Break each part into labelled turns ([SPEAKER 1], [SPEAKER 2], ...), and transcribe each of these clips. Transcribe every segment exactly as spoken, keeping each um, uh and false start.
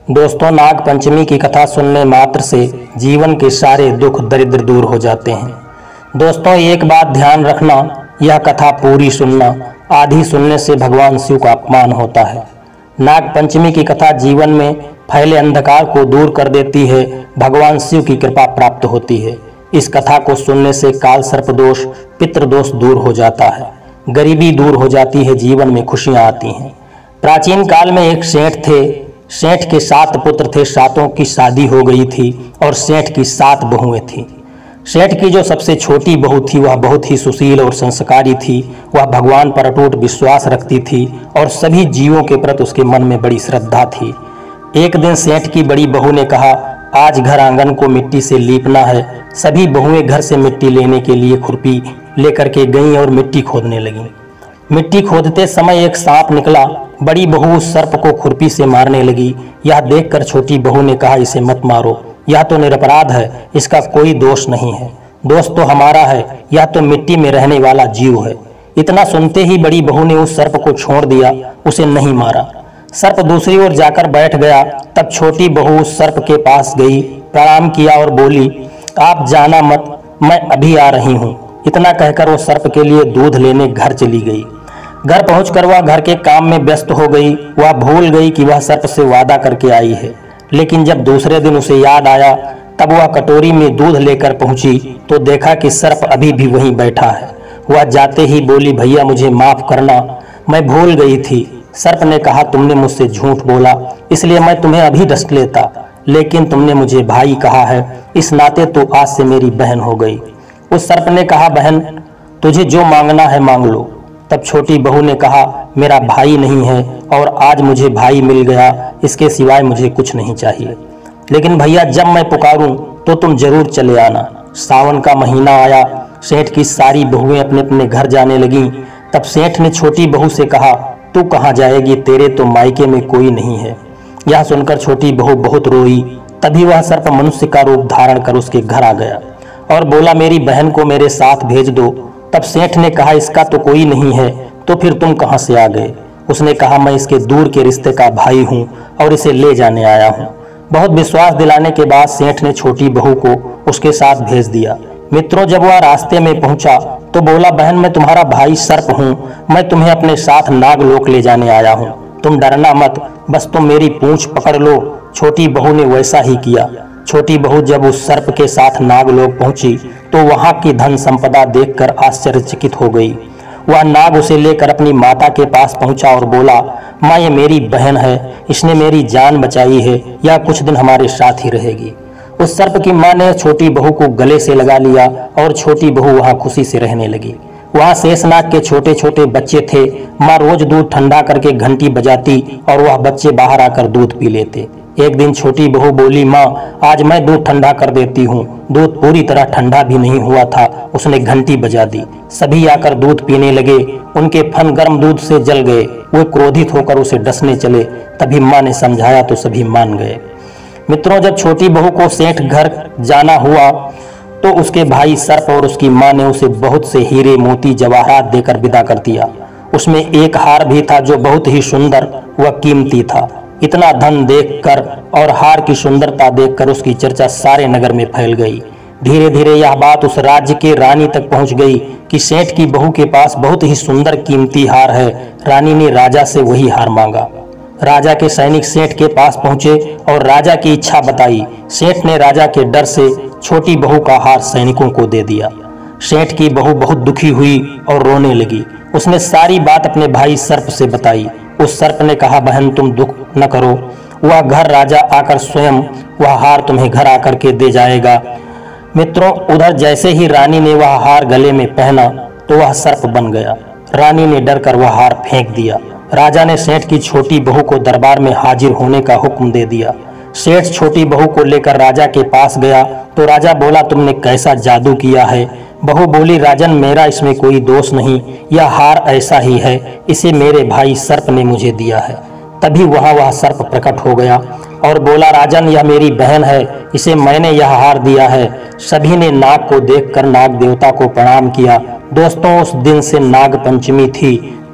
[SPEAKER 1] दोस्तों, नाग पंचमी की कथा सुनने मात्र से जीवन के सारे दुख दरिद्र दूर हो जाते हैं। दोस्तों, एक बात ध्यान रखना, यह कथा पूरी सुनना, आधी सुनने से भगवान शिव का अपमान होता है। नाग पंचमी की कथा जीवन में फैले अंधकार को दूर कर देती है, भगवान शिव की कृपा प्राप्त होती है। इस कथा को सुनने से काल सर्प दोष, पितृदोष दूर हो जाता है, गरीबी दूर हो जाती है, जीवन में खुशियां आती हैं। प्राचीन काल में एक सेठ थे। सेठ के सात पुत्र थे, सातों की शादी हो गई थी और सेठ की सात बहुएं थीं। सेठ की जो सबसे छोटी बहू थी वह बहुत ही सुशील और संस्कारी थी। वह भगवान पर अटूट विश्वास रखती थी और सभी जीवों के प्रति उसके मन में बड़ी श्रद्धा थी। एक दिन सेठ की बड़ी बहू ने कहा, आज घर आंगन को मिट्टी से लीपना है। सभी बहुएं घर से मिट्टी लेने के लिए खुरपी लेकर के गईं और मिट्टी खोदने लगीं। मिट्टी खोदते समय एक सांप निकला। बड़ी बहू उस सर्प को खुरपी से मारने लगी। यह देखकर छोटी बहू ने कहा, इसे मत मारो, यह तो निरपराध है, इसका कोई दोष नहीं है। दोष तो हमारा है, यह तो मिट्टी में रहने वाला जीव है। इतना सुनते ही बड़ी बहू ने उस सर्प को छोड़ दिया, उसे नहीं मारा। सर्प दूसरी ओर जाकर बैठ गया। तब छोटी बहू उस सर्प के पास गई, प्रणाम किया और बोली, आप जाना मत, मैं अभी आ रही हूँ। इतना कहकर वो सर्प के लिए दूध लेने घर चली गई। घर पहुंचकर वह घर के काम में व्यस्त हो गई। वह भूल गई कि वह सर्प से वादा करके आई है। लेकिन जब दूसरे दिन उसे याद आया, तब वह कटोरी में दूध लेकर पहुंची तो देखा कि सर्प अभी भी वहीं बैठा है। वह जाते ही बोली, भैया मुझे माफ करना, मैं भूल गई थी। सर्प ने कहा, तुमने मुझसे झूठ बोला, इसलिए मैं तुम्हें अभी डस लेता, लेकिन तुमने मुझे भाई कहा है, इस नाते तो आज से मेरी बहन हो गई। उस सर्प ने कहा, बहन तुझे जो मांगना है मांग लो। तब छोटी बहू ने कहा, मेरा भाई नहीं है और आज मुझे भाई मिल गया, इसके सिवाय मुझे कुछ नहीं चाहिए। लेकिन भैया जब मैं पुकारूं तो तुम जरूर चले आना। सावन का महीना आया। सेठ की सारी बहुएं अपने अपने घर जाने लगीं। तब सेठ ने छोटी बहू से कहा, तू कहाँ जाएगी, तेरे तो मायके में कोई नहीं है। यह सुनकर छोटी बहू बहुत रोई। तभी वह सर्प मनुष्य का रूप धारण कर उसके घर आ गया और बोला, मेरी बहन को मेरे साथ भेज दो। तब सेठ ने कहा, इसका तो कोई नहीं है, तो फिर तुम कहां से आ गए? उसने कहा, मैं इसके दूर के रिश्ते का भाई हूं और इसे ले जाने आया हूं। बहुत विश्वास दिलाने के बाद सेठ ने छोटी बहू को उसके साथ भेज दिया। मित्रों, जब वह रास्ते में पहुंचा तो बोला, बहन मैं तुम्हारा भाई सर्प हूं, मैं तुम्हें अपने साथ नागलोक ले जाने आया हूं, तुम डरना मत, बस तुम मेरी पूंछ पकड़ लो। छोटी बहू ने वैसा ही किया। छोटी बहू जब उस सर्प के साथ नागलोक पहुंची तो वहां की धन संपदा देखकर आश्चर्यचकित हो गई। वह नाग उसे लेकर अपनी माता के पास पहुंचा और बोला, माँ ये मेरी बहन है, इसने मेरी जान बचाई है, यह कुछ दिन हमारे साथ ही रहेगी। उस सर्प की माँ ने छोटी बहू को गले से लगा लिया और छोटी बहू वहां खुशी से रहने लगी। वहां शेषनाग के छोटे छोटे बच्चे थे। माँ रोज दूध ठंडा करके घंटी बजाती और वह बच्चे बाहर आकर दूध पी लेते। एक दिन छोटी बहू बोली, माँ आज मैं दूध ठंडा कर देती हूँ। दूध पूरी तरह ठंडा भी नहीं हुआ था, उसने घंटी बजा दी। सभी आकर दूध पीने लगे। उनके फन गर्म दूध से जल गए। वो क्रोधित होकर उसे डसने चले। तभी माँ ने समझाया तो सभी मान गए। मित्रों, जब छोटी बहू को सेठ घर जाना हुआ तो उसके भाई सर्प और उसकी माँ ने उसे बहुत से हीरे मोती जवाहरात देकर विदा कर दिया। उसमें एक हार भी था जो बहुत ही सुंदर व कीमती था। इतना धन देखकर और हार की सुंदरता देखकर उसकी चर्चा सारे नगर में फैल गई। धीरे धीरे यह बात उस राज्य के रानी तक पहुंच गई कि सेठ की बहू के पास बहुत ही सुंदर कीमती हार है। रानी ने राजा से वही हार मांगा। राजा के सैनिक सेठ के पास पहुंचे और राजा की इच्छा बताई। सेठ ने राजा के डर से छोटी बहू का हार सैनिकों को दे दिया। सेठ की बहू बहुत दुखी हुई और रोने लगी। उसने सारी बात अपने भाई सर्प से बताई। उस सर्प ने कहा, बहन तुम दुख न करो, वह घर राजा आकर स्वयं वह हार तुम्हें घर आकर के दे जाएगा। मित्रों, उधर जैसे ही रानी ने वह हार गले में पहना तो वह सर्प बन गया। रानी ने डर कर वह हार फेंक दिया। राजा ने सेठ की छोटी बहू को दरबार में हाजिर होने का हुक्म दे दिया। सेठ छोटी बहू को लेकर राजा के पास गया तो राजा बोला, तुमने कैसा जादू किया है? बहू बोली, राजन मेरा इसमें कोई दोष नहीं, यह हार ऐसा ही है, इसे मेरे भाई सर्प ने मुझे दिया है। तभी वहां वह सर्प प्रकट हो गया और बोला, राजन यह मेरी बहन है, इसे मैंने यह हार दिया है। सभी ने नाग को देखकर नाग देवता को प्रणाम किया। दोस्तों, उस दिन से नाग पंचमी थी।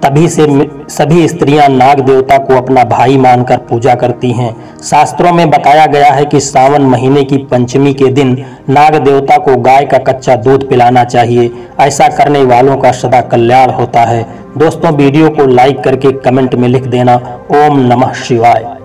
[SPEAKER 1] तभी से सभी स्त्रियां नाग देवता को अपना भाई मानकर पूजा करती हैं। शास्त्रों में बताया गया है कि सावन महीने की पंचमी के दिन नाग देवता को गाय का कच्चा दूध पिलाना चाहिए। ऐसा करने वालों का सदा कल्याण होता है। दोस्तों, वीडियो को लाइक करके कमेंट में लिख देना ओम नमः शिवाय।